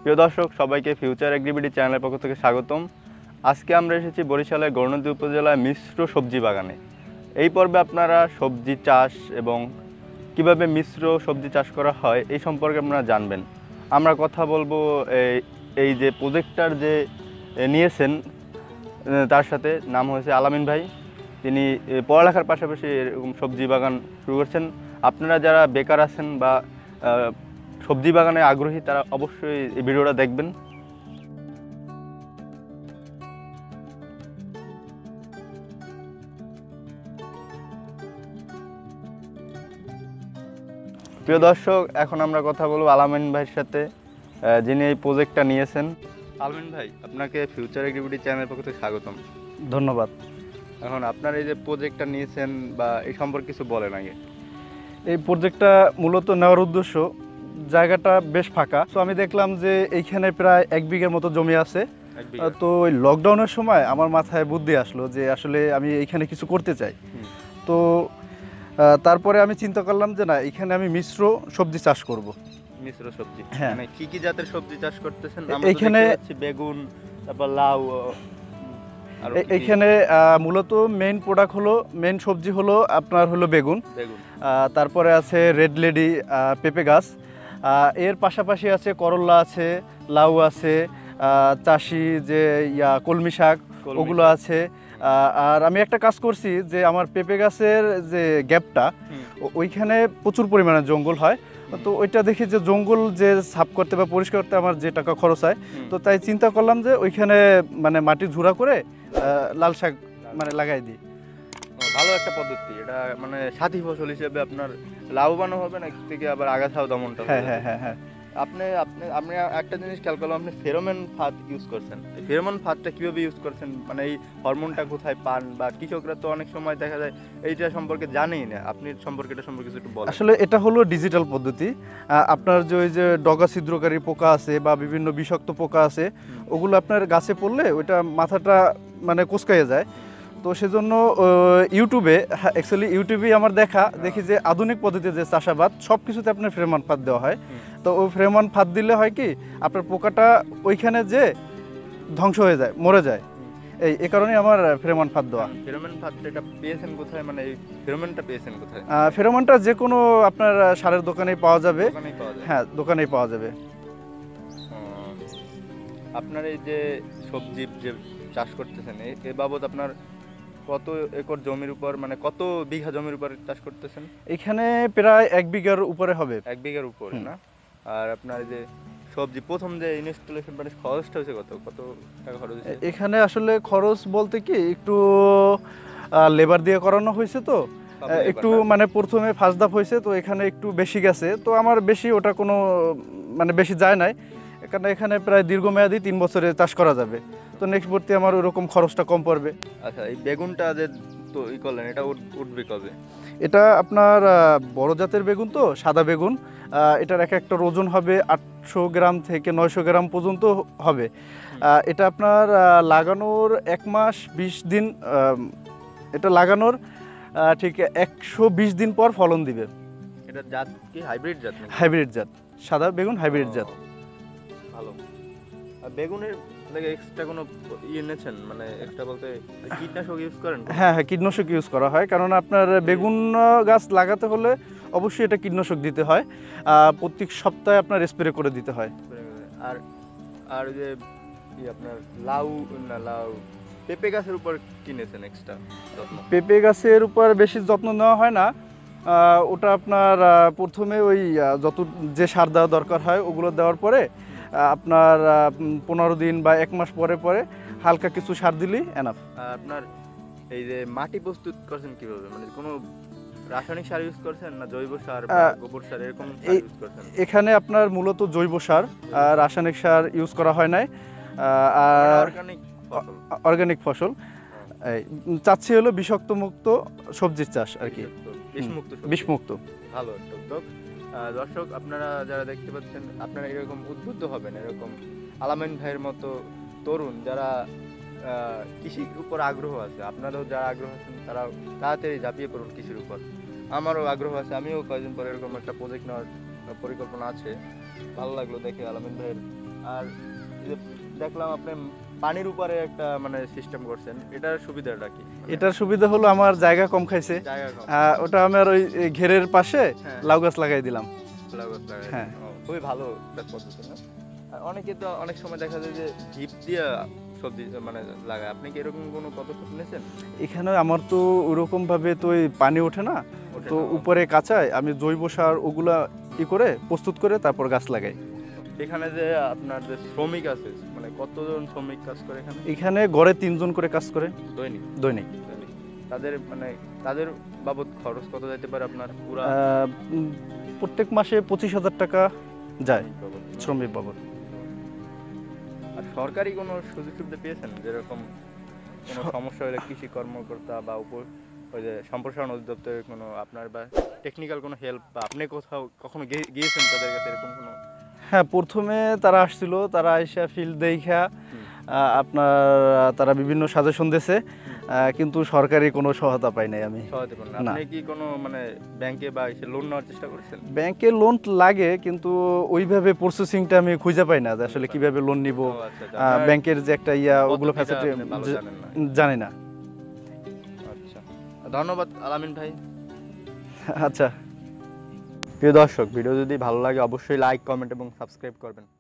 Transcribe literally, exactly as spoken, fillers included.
প্রিয় দর্শক, সবাইকে ফিউচার এগ্রিবিটি চ্যানেলের পক্ষ থেকে স্বাগতম। আজকে আমরা এসেছি বরিশালের গৌরনদী উপজেলায় মিশ্র সবজি বাগানে। এই পর্বে আপনারা সবজি চাষ এবং কিভাবে মিশ্র সবজি চাষ করা হয় এই সম্পর্কে আপনারা জানবেন। আমরা কথা বলবো এই এই যে প্রজেক্টটার যে নিয়েছেন তার সাথে, নাম হয়েছে আলামিন ভাই। তিনি পড়ালেখার পাশাপাশি এরকম সবজি বাগান শুরু করছেন। আপনারা যারা বেকার আছেন বা সবজি বাগানে আগ্রহী, তারা অবশ্যই এই ভিডিওটা দেখবেন। প্রিয় দর্শক, এখন আমরা কথা বলবো আলামিন ভাইয়ের সাথে, যিনি এই প্রজেক্টটা নিয়েছেন। আলামিন ভাই, আপনাকে ফিউচার এগ্রিবিটি চ্যানেলের পক্ষ থেকে স্বাগতম। ধন্যবাদ। এখন আপনার এই যে প্রজেক্টটা নিয়েছেন বা এই সম্পর্কে কিছু বলেন আগে। এই প্রজেক্টটা মূলত নেওয়ার উদ্দেশ্য, জায়গাটা বেশ ফাঁকা, তো আমি দেখলাম যে এইখানে প্রায় এক বিঘার মতো জমি আছে। তো ওই লকডাউনের সময় আমার মাথায় বুদ্ধি আসলো যে আসলে আমি এইখানে কিছু করতে চাই। তো তারপরে আমি চিন্তা করলাম যে না, এখানে আমি মিশ্র সবজি চাষ করব। মিশ্র সবজি, হ্যাঁ। মানে কি কি জাতের সবজি চাষ করতেছেন? এইখানে বেগুন, তারপর লাউ। এইখানে মূলত মেইন প্রোডাক্ট হলো, মেইন সবজি হলো আপনার হলো বেগুন। বেগুন তারপরে আছে রেড লেডি পেঁপে গাছ, এর পাশাপাশি আছে করল্লা আছে, লাউ আছে, চাষি যে ইয়া কলমি শাক ওগুলো আছে। আর আমি একটা কাজ করছি যে আমার পেঁপে গাছের যে গ্যাপটা, ওইখানে প্রচুর পরিমাণে জঙ্গল হয়। তো ওইটা দেখি যে জঙ্গল যে সাফ করতে বা পরিষ্কার করতে আমার যে টাকা খরচ হয়, তো তাই চিন্তা করলাম যে ওইখানে মানে মাটি ঝুড়া করে লাল শাক মানে লাগাই দিই। ভালো একটা পদ্ধতি এটা, মানে সাথী ফসল হিসেবে আপনার লাভবানও হবে না থেকে, আবার আগাছাও দমনটা। হ্যাঁ হ্যাঁ হ্যাঁ হ্যাঁ আপনি আপনি আপনি একটা জিনিস খেয়াল করলাম, আপনি ফেরোমন ফাঁদ ইউজ করছেন। ফেরোমন ফাঁদটা কীভাবে ইউজ করছেন, মানে এই হরমোনটা কোথায় পান? বা কৃষকরা তো অনেক সময় দেখা যায় এইটা সম্পর্কে জানেই না, আপনি সম্পর্কে এটা সম্পর্কে কিছু একটু বলেন। আসলে এটা হলো ডিজিটাল পদ্ধতি। আপনার যে ওই যে ডগা ছিদ্রকারী পোকা আছে বা বিভিন্ন বিষাক্ত পোকা আছে, ওগুলো আপনার গাছে পড়লে ওইটা মাথাটা মানে কোঁচকাইয়ে যায়। তো সেজন্য ইউটিউবে, অ্যাকচুয়ালি ইউটিউবেই আমার দেখা দেখি যে আধুনিক পদ্ধতিতে যে চাষাবাদ সব কিছুতে আপনার ফেরোমন ফাঁদ দেওয়া হয়। তো ওই ফেরোমন ফাঁদ দিলে হয় কি, আপনার পোকাটা ওইখানে যে ধ্বংস হয়ে যায়, মরে যায়। এই এই কারণেই আমার ফেরোমন ফাঁদ দেওয়া। ফেরোমন ফাঁদটা এটা পেয়েছেন কোথায়, মানে এই ফেরোমনটা পেয়েছেন কোথায়? ফেরোমনটা যে কোনো আপনার সারের দোকানেই পাওয়া যাবে। দোকানেই পাওয়া যায়? হ্যাঁ, দোকানেই পাওয়া যাবে। আপনার এই যে সবজি যে চাষ করতেছেন, এ বাবদ আপনার কত একর জমির উপর, মানে কত বিঘা জমির উপর চাষ করতেছেন? এখানে প্রায় এক বিঘার উপরে হবে। এক বিঘার উপরে না? আর আপনার যে সবজি প্রথম যে ইনস্টলেশন মানে খরচটা হয়েছে কত কত টাকা খরচ হয়েছে? এখানে আসলে খরচ বলতে কি, একটু লেবার দিয়ে করানো হয়েছে, তো একটু মানে প্রথমে ফার্স্ট ধাপ হয়েছে, তো এখানে একটু বেশি গেছে। তো আমার বেশি ওটা কোনো মানে বেশি যায় নাই, কারণ এখানে প্রায় দীর্ঘমেয়াদী তিন বছরে চাষ করা যাবে। তো নেক্সট ভর্তি আমার ওরকম খরচটা কম পড়বে। আচ্ছা, এই বেগুনটা যে তো ই করলেন, এটা উঠবে কবে? এটা আপনার বড় জাতের বেগুন, তো সাদা বেগুন। এটার এক একটা ওজন হবে আটশো গ্রাম থেকে নয়শো গ্রাম পর্যন্ত হবে। এটা আপনার লাগানোর এক মাস বিশ দিন, এটা লাগানোর ঠিক একশো বিশ দিন পর ফলন দিবে। এটা জাত কি হাইব্রিড জাত? হাইব্রিড জাত, সাদা বেগুন হাইব্রিড জাত। ভালো। আর বেগুনের লাগে এক্সট্রা কোনো ই এনেছেন, মানে এক্সট্রা বলতে কীটনাশক ইউজ করেন? হ্যাঁ হ্যাঁ, কীটনাশক ইউজ করা হয়, কারণ আপনার বেগুন গাছ লাগাতে হলে অবশ্যই এটা কীটনাশক দিতে হয়। প্রত্যেক সপ্তাহে আপনার স্প্রে করে দিতে হয়। আর আর যে আপনার লাউ না লাউ পেঁপে গাছের উপর কিনেছেন এক্সট্রা যত্ন? পেঁপে গাছের উপর বেশি যত্ন নেওয়া হয় না। ওটা আপনার প্রথমে ওই যত যে সার দেওয়া দরকার হয় ওগুলো দেওয়ার পরে আপনার পনেরো দিন বা এক মাস পরে পরে হালকা কিছু সার দিলেই এনাফ। আপনার এই যে মাটি প্রস্তুত করছেন কিভাবে, মানে কোনো রাসায়নিক সার ইউজ করছেন না জৈব সার বা গোবর সার এরকম ইউজ করছেন? এখানে আপনার মূলত জৈব সার, রাসায়নিক সার ইউজ করা হয় নাই। আর অর্গানিক অর্গানিক ফসল চাচ্ছি হলো বিষাক্ত মুক্ত সবজির চাষ আর কি, বিষমুক্ত। ভালো একটা উদ্যোগ। দর্শক, আপনারা যারা দেখতে পাচ্ছেন, আপনারা এরকম উদ্বুদ্ধ হবেন, এরকম আলামিন ভাইয়ের মতো তরুণ যারা কৃষির উপর আগ্রহ আছে। আপনারাও যারা আগ্রহ আছেন তারা তাড়াতাড়ি ঝাঁপিয়ে পড়ুন কৃষির উপর। আমারও আগ্রহ আছে, আমিও কয়েকদিন পরে এরকম একটা প্রজেক্ট নেওয়ার পরিকল্পনা আছে। ভালো লাগলো দেখে আলামিন ভাইয়ের। আর এই যে দেখলাম আপনি পানির উপরে একটা মানে সিস্টেম করছেন, এটার সুবিধাটা কি? এটার সুবিধা হলো আমার জায়গা কম খাইছে, জায়গা কম, আহ, ওটা আমার ওই এই ঘেরের পাশে হ্যাঁ। লাউ গাছ লাগাই দিলাম। লাউ গাছ লাগাই। হ্যাঁ। ও, খুবই ভালো একটা পদ্ধতি না? আর অনেকে তো অনেক সময় দেখা যায় যে ঝিপ দিয়ে সবজি মানে লাগায়, আপনি কি এরকম কোনো পদক্ষেপ নিয়েছেন? এখানে আমার তো ওরকম ভাবে তো ওই পানি ওঠে না, ওঠে তো না? উপরে কাঁচায় আমি জৈব সার ওগুলা ই করে প্রস্তুত করে তারপর গাছ লাগাই। এখানে যে আপনার যে শ্রমিক আছে, মানে কতজন শ্রমিক কাজ করে এখানে এখানে গড়ে তিনজন করে কাজ করে দৈনিক? দৈনিক। দৈনিক। তাদের মানে তাদের বাবদ খরচ কত যেতে পারে আপনার পুরা আহ, উম, প্রত্যেক মাসে পঁচিশ হাজার টাকা যায় শ্রমিক বাবদ? শ্রমিক বাবদ। আর সরকারি কোনো সুযোগ সুবিধা পেয়েছেন, যেরকম কোনো স- সমস্যা হলে কৃষি কর্মকর্তা বা উপর ওই যে সম্প্রসারণ অধিদপ্তরের কোনো আপনার বা টেকনিক্যাল কোনো হেল্প, বা আপনি কোথাও কখনো গিয়ে- গিয়েছেন তাদের কাছে এরকম কোনো? হ্যাঁ, প্রথমে তারা আসছিল, তারা আইসা ফিল্ড দেখা হুম। আহ, আপনার আহ, তারা বিভিন্ন সাজেশন দিয়েছে, আহ, কিন্তু সরকারি কোনো সহায়তা পাই নাই আমি। সহায়তা করেন না? না। আপনি কি কোনো মানে ব্যাংকে বা এসে লোন নেওয়ার চেষ্টা করেছেন? ব্যাংকে লোন লাগে, কিন্তু ওইভাবে প্রসেসিংটা আমি খুঁজে পাই না যে আসলে কিভাবে লোন নিব। ও আচ্ছা, আচ্ছা। আহ, আপনার ব্যাংকের যে একটা ইয়া ওগুলো পদ্ধতিটা ফ্যাসিলিটি আপনি ভালো জানেন না। জানি না। আচ্ছা, ধন্যবাদ আলামিন ভাই। আচ্ছা। প্রিয় দর্শক, ভিডিও যদি ভালো লাগে অবশ্যই লাইক, কমেন্ট এবং সাবস্ক্রাইব করবেন।